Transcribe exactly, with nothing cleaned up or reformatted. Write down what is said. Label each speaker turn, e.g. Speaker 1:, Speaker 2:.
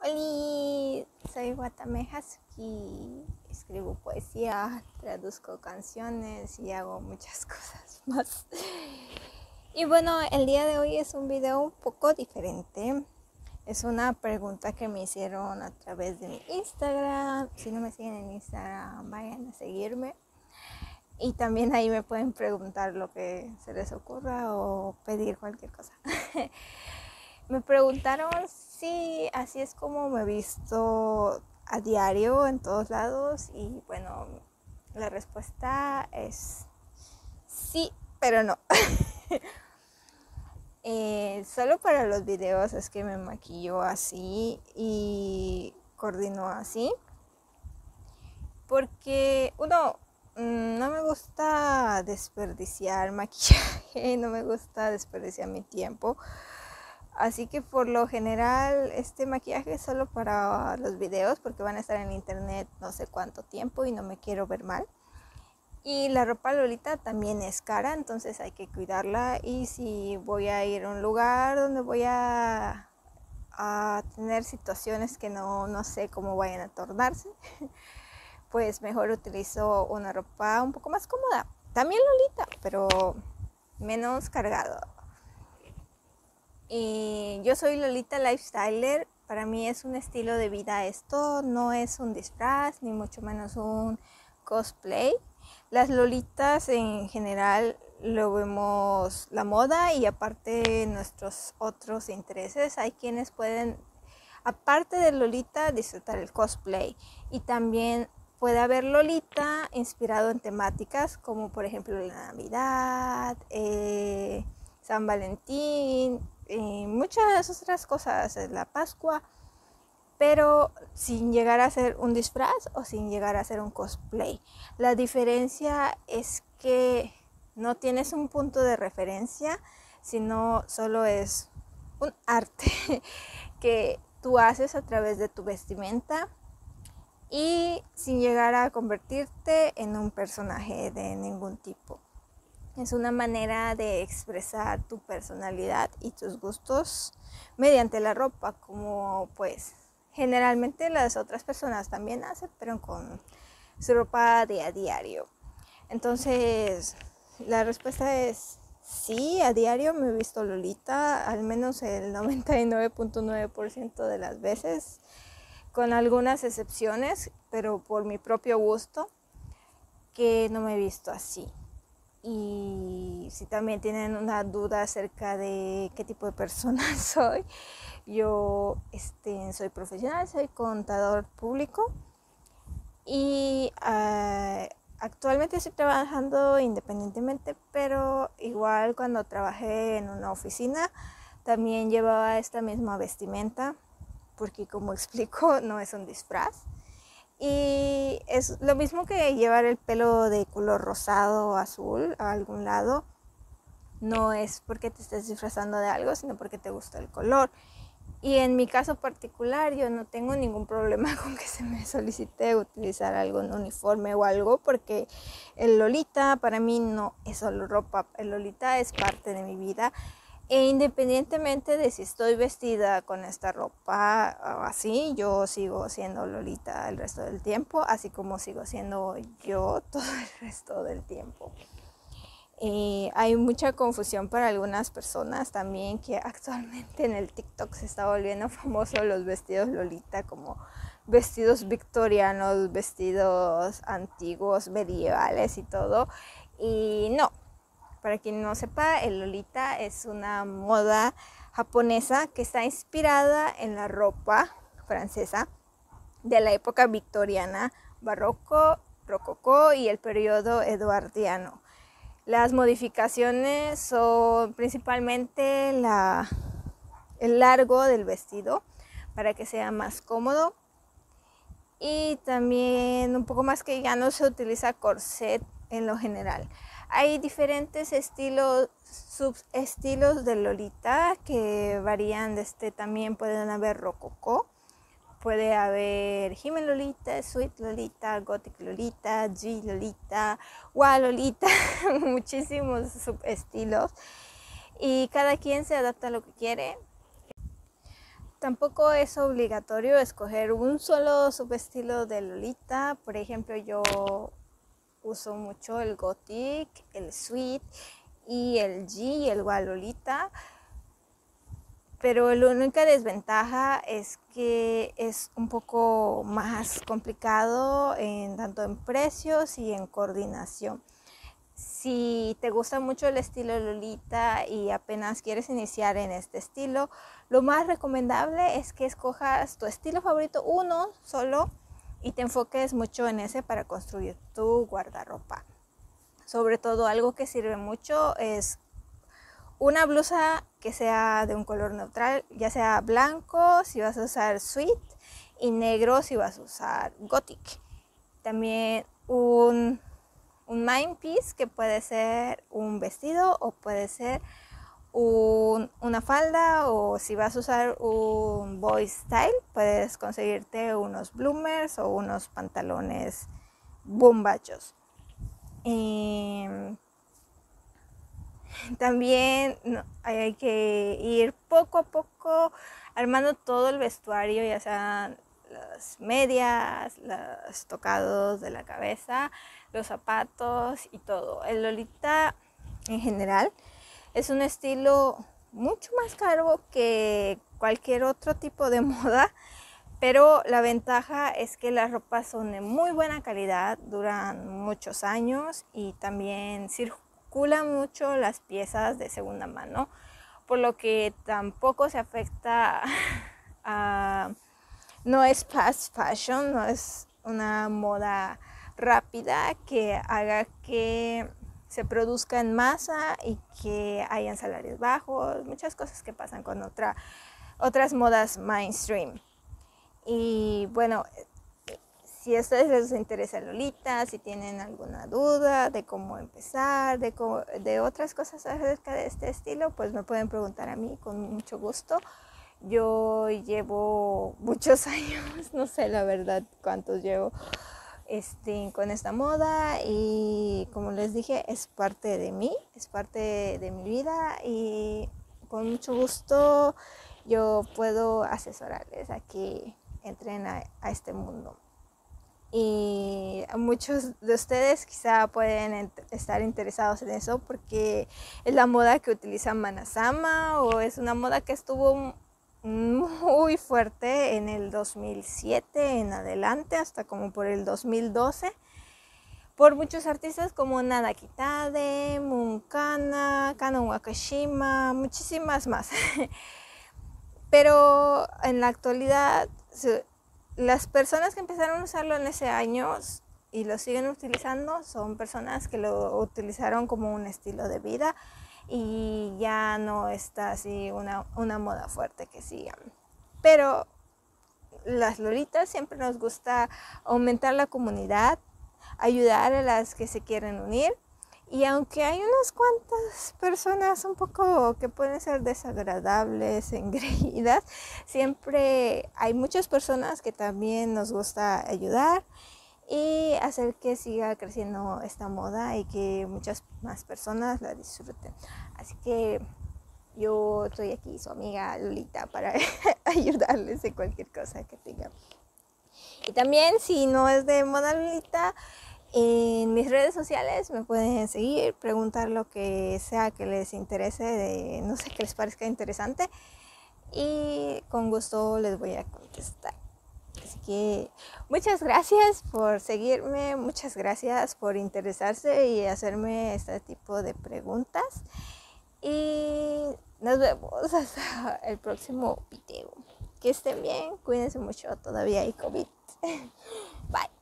Speaker 1: Hola, soy Watame Hazuki. Escribo poesía, traduzco canciones y hago muchas cosas más. Y bueno, el día de hoy es un video un poco diferente. Es una pregunta que me hicieron a través de mi Instagram. Si no me siguen en Instagram, vayan a seguirme. Y también ahí me pueden preguntar lo que se les ocurra o pedir cualquier cosa. Me preguntaron si así es como me he visto a diario en todos lados y bueno, la respuesta es sí, pero no. eh, solo para los videos es que me maquillo así y coordino así. Porque uno, no me gusta desperdiciar maquillaje, no me gusta desperdiciar mi tiempo. Así que por lo general este maquillaje es solo para los videos porque van a estar en internet no sé cuánto tiempo y no me quiero ver mal. Y la ropa Lolita también es cara, entonces hay que cuidarla. Y si voy a ir a un lugar donde voy a, a tener situaciones que no, no sé cómo vayan a tornarse, pues mejor utilizo una ropa un poco más cómoda. También Lolita, pero menos cargado. Y yo soy Lolita Lifestyler. Para mí es un estilo de vida esto, no es un disfraz, ni mucho menos un cosplay. Las Lolitas en general lo vemos la moda y aparte nuestros otros intereses. Hay quienes pueden, aparte de Lolita, disfrutar el cosplay. Y también puede haber Lolita inspirado en temáticas como por ejemplo la Navidad, eh, San Valentín, y muchas otras cosas, la Pascua, pero sin llegar a ser un disfraz o sin llegar a ser un cosplay. La diferencia es que no tienes un punto de referencia, sino solo es un arte que tú haces a través de tu vestimenta y sin llegar a convertirte en un personaje de ningún tipo. Es una manera de expresar tu personalidad y tus gustos mediante la ropa, como pues generalmente las otras personas también hacen, pero con su ropa de a diario. Entonces, la respuesta es sí, a diario me he visto Lolita, al menos el noventa y nueve punto nueve por ciento de las veces, con algunas excepciones, pero por mi propio gusto, que no me he visto así. Y si también tienen una duda acerca de qué tipo de persona soy, yo este, soy profesional, soy contador público y uh, actualmente estoy trabajando independientemente, pero igual cuando trabajé en una oficina también llevaba esta misma vestimenta, porque como explico no es un disfraz. Y es lo mismo que llevar el pelo de color rosado o azul a algún lado. No es porque te estés disfrazando de algo, sino porque te gusta el color. Y en mi caso particular, yo no tengo ningún problema con que se me solicite utilizar algún uniforme o algo, porque el Lolita para mí no es solo ropa. El Lolita es parte de mi vida. E independientemente de si estoy vestida con esta ropa o así, yo sigo siendo Lolita el resto del tiempo, así como sigo siendo yo todo el resto del tiempo. Eh, hay mucha confusión para algunas personas también, que actualmente en el TikTok se está volviendo famoso los vestidos Lolita como vestidos victorianos, vestidos antiguos, medievales y todo. Y no. Para quien no sepa, el Lolita es una moda japonesa que está inspirada en la ropa francesa de la época victoriana, barroco, rococó y el periodo eduardiano. Las modificaciones son principalmente la, el largo del vestido para que sea más cómodo y también un poco más que ya no se utiliza corset en lo general. Hay diferentes estilos, subestilos de Lolita que varían. Desde también pueden haber rococó, puede haber Hime Lolita, Sweet Lolita, Gothic Lolita, G Lolita, Wa Lolita, muchísimos subestilos y cada quien se adapta a lo que quiere. tampoco es obligatorio escoger un solo subestilo de Lolita. Por ejemplo, yo uso mucho el Gothic, el Sweet y el G, el Gualolita. Pero la única desventaja es que es un poco más complicado en tanto en precios y en coordinación. Si te gusta mucho el estilo Lolita y apenas quieres iniciar en este estilo, lo más recomendable es que escojas tu estilo favorito, uno solo, y te enfoques mucho en ese para construir tu guardarropa. Sobre todo, algo que sirve mucho es una blusa que sea de un color neutral, ya sea blanco si vas a usar Sweet y negro si vas a usar Gothic. También un, un main piece que puede ser un vestido o puede ser un, una falda, o si vas a usar un boy style puedes conseguirte unos bloomers o unos pantalones bombachos. Eh, También no, hay que ir poco a poco armando todo el vestuario, ya sean las medias, los tocados de la cabeza, los zapatos y todo. El Lolita en general es un estilo mucho más caro que cualquier otro tipo de moda, pero la ventaja es que las ropas son de muy buena calidad, duran muchos años y también circulan mucho las piezas de segunda mano, por lo que tampoco se afecta a... No es fast fashion, no es una moda rápida que haga que se produzca en masa y que hayan salarios bajos, muchas cosas que pasan con otra, otras modas mainstream. Y bueno, si a ustedes les interesa Lolita, si tienen alguna duda de cómo empezar, de, cómo, de otras cosas acerca de este estilo, pues me pueden preguntar a mí con mucho gusto. Yo llevo muchos años, no sé la verdad cuántos llevo este, con esta moda, y como les dije, es parte de mí, es parte de mi vida, y con mucho gusto yo puedo asesorarles a que entren a, a este mundo. Y muchos de ustedes quizá pueden estar interesados en eso porque es la moda que utiliza Manasama, o es una moda que estuvo muy fuerte en el dos mil siete en adelante, hasta como por el dos mil doce, por muchos artistas como Nana Kitade, Munkana, Kanon Wakashima, muchísimas más. Pero en la actualidad, las personas que empezaron a usarlo en ese año y lo siguen utilizando son personas que lo utilizaron como un estilo de vida, y ya no está así una, una moda fuerte que sigan. Pero las Lolitas siempre nos gusta aumentar la comunidad, ayudar a las que se quieren unir, y aunque hay unas cuantas personas un poco que pueden ser desagradables, engreídas, siempre hay muchas personas que también nos gusta ayudar y hacer que siga creciendo esta moda y que muchas más personas la disfruten. Así que yo estoy aquí, su amiga Lolita, para ayudarles en cualquier cosa que tengan. Y también, si no es de moda Lolita, en mis redes sociales me pueden seguir, preguntar lo que sea que les interese, de, no sé, que les parezca interesante, y con gusto les voy a contestar. Así que muchas gracias por seguirme, muchas gracias por interesarse y hacerme este tipo de preguntas. Y nos vemos hasta el próximo video. Que estén bien, cuídense mucho, todavía hay COVID. Bye.